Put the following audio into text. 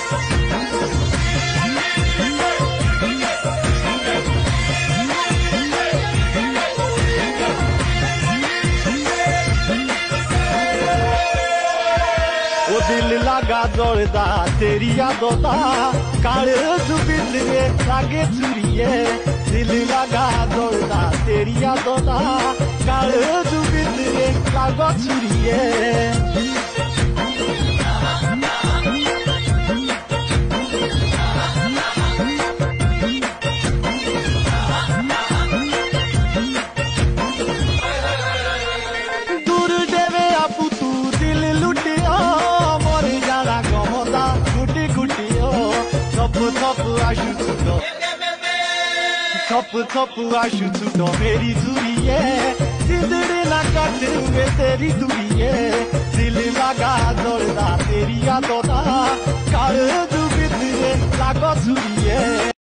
ओ दिल लगा दौड़दा तेरी यादों दा काल जुबिले लागे चुरिए दिल लगा दौड़दा तेरी यादों दा काल जुबिले लागो चुरिए दूर देवे आपू तू दिल लुटिया थप आशु छुटो मेरी दूरिए जिंदड़ी ना कट हुए तेरी दूरिए दिल लगा दौड़दा तेरी यादों दा काल